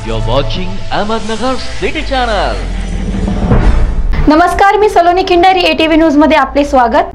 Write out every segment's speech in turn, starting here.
You're watching Ahmednagar City Channel. नमस्कार, मी Saloni Khindari, ATV news मध्ये आपले स्वागत.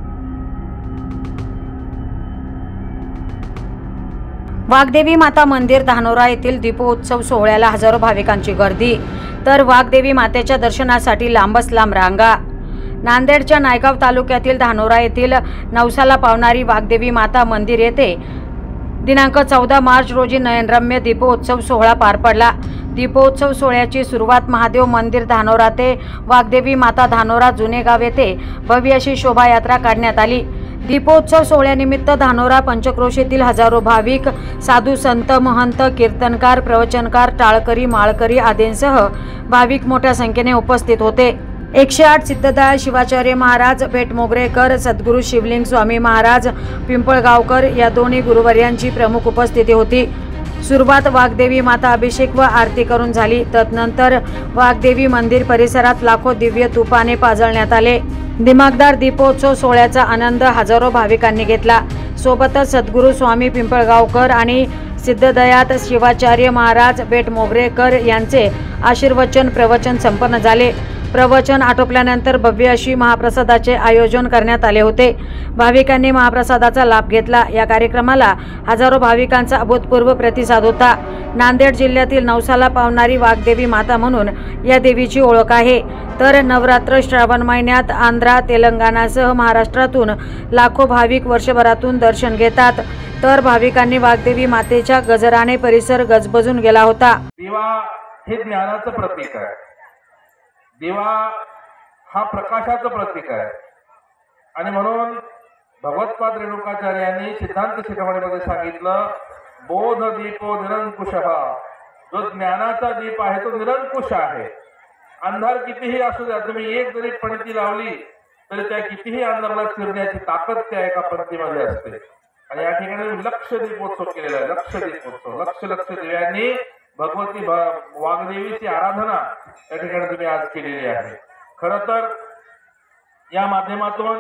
वाघदेवी माता मंदिर धानोरा येथील दीपोत्सव सोहळ्याला हजारो भाविकांची गर्दी, तर वाघदेवी मातेच्या दर्शनासाठी लांबच लांब रांगा. नांदेडच्या नायगाव तालुक्यातील धानोरा येथील नवसाला पावणारी वाघदेवी माता मंदिर येथे दिनांक 14 मार्च रोजी नयनरम्य दीपोत्सव सोहळा पार पडला. दीपोत्सव सोहळ्याची सुरुवात महादेव मंदिर धानोरा ते वाघदेवी माता धानोरा जुने गाव येथे भव्य अशी शोभायात्रा काढण्यात आली. दीपोत्सव सोहळ्यानिमित्त धानोरा पंचक्रोशीतील हजारो भाविक, साधू संत, महंत, कीर्तनकार, प्रवचनकार, टाळकरी, माळकरी आदींसह भाविक मोठ्या संख्येने उपस्थित होते. 108 सिद्धदयाळ शिवाचार्य महाराज, भेटमोगरेकर, सद्गुरू शिवलिंग स्वामी महाराज, पिंपळगावकर या दोन्ही गुरुवर्यांची प्रमुख उपस्थिती होती. सुरुवात वाघदेवी माता अभिषेक व आरती करून झाली. तदनंतर वाघदेवी मंदिर परिसरात लाखो दिव्य तुपाने पाजळण्यात आले. दिमागदार दीपोत्सव सोहळ्याचा आनंद हजारो भाविकांनी घेतला. सोबतच सद्गुरू स्वामी पिंपळगावकर आणि सिद्धदयात शिवाचार्य महाराज, भेटमोगरेकर यांचे आशीर्वचन प्रवचन संपन्न झाले. प्रवचन आटोपल्यानंतर भव्य अशी महाप्रसादाचे आयोजन करण्यात आले होते. भाविकांनी महाप्रसादाचा लाभ घेतला. या कार्यक्रमाला हजारो भाविकांचा अभूतपूर्व प्रतिसाद होता. नांदेड जिल्ह्यातील नवसाला पावणारी वाघदेवी माता म्हणून या देवीची ओळख आहे. तर नवरात्र श्रावण महिन्यात आंध्रा, तेलंगणासह महाराष्ट्रातून लाखो भाविक वर्षभरातून दर्शन घेतात. तर भाविकांनी वाघदेवी मातेच्या गजराने परिसर गजबजून गेला होता. दिवा हे ज्ञानाचं प्रतीक आहे. दिवा हा प्रकाशाचं प्रतीक आहे आणि म्हणून भगवत्पाद रेणुकाचार्यांनी सिद्धांत शिरोमणीमध्ये सांगितलं, बोध दीपो निरंकुशः, जो ज्ञानाचा दीप आहे तो निरंकुश आहे. अंधार कितीही असू द्या, तुम्ही एक जरी पणती लावली तरी त्या कितीही अंधाराला चिरण्याची ताकद त्या एका पणतीमध्ये असते. आणि या ठिकाणी लक्ष दीपोत्सव केलेला आहे. लक्ष दीपोत्सव, लक्ष दिव्यांनी भगवती वाघदेवीची आराधना या ठिकाणी तुम्ही आज केलेली आहे. खरं तर या माध्यमातून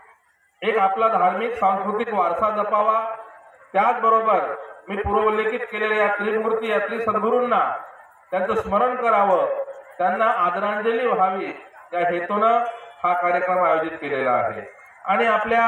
एक आपला धार्मिक सांस्कृतिक वारसा जपावा, त्याचबरोबर मी पूर्वोल्लेखित केलेल्या या त्रिमूर्ती, या त्रिसद्गुरूंना त्यांचं स्मरण करावं, त्यांना आदरांजली व्हावी या हेतूनं हा कार्यक्रम आयोजित केलेला आहे. आणि आपल्या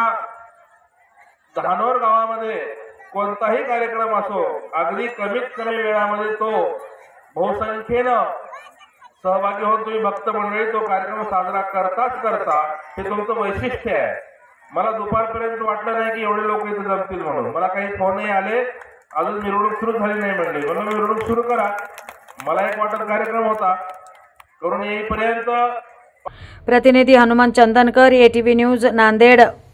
धानोर गावामध्ये कोणताही कार्यक्रम असो, अगदी कमीत कमी वेळामध्ये तो बहुसंख्येनं सहभागी होऊन तुम्ही भक्त मंडळी तो कार्यक्रम साजरा करता हे तुमचं वैशिष्ट्य आहे. मला दुपारपर्यंत वाटलं नाही की एवढे लोक इथे जमतील म्हणून. मला काही फोनही आले, अजून मिरवणूक सुरू झाली नाही म्हणले. म्हणून मिरवणूक सुरू करा, मला एक वाटत कार्यक्रम होता करून येईपर्यंत. प्रतिनिधी हनुमान चंदनकर, ATV न्यूज, नांदेड.